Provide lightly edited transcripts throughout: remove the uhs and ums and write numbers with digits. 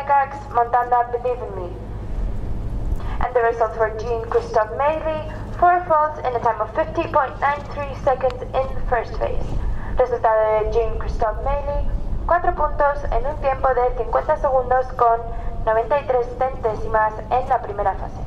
Gags, Montana, Believe in Me. And the results were Jean-Christophe Mailly, 4 faults in a time of 50.93 seconds in the first phase. Resultado de Jean-Christophe Mailly, 4 puntos en un tiempo de 50 segundos con 93 centésimas en la primera fase.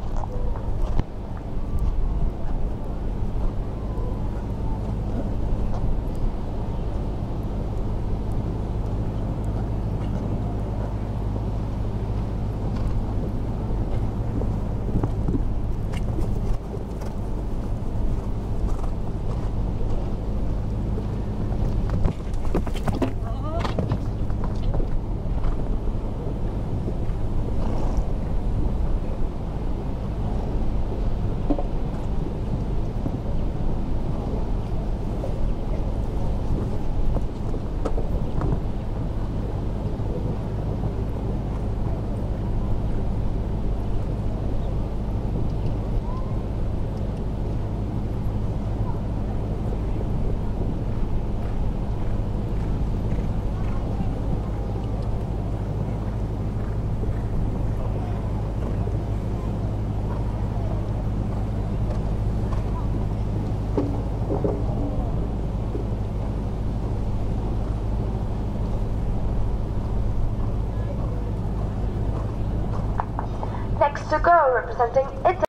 Next to go, representing Italy.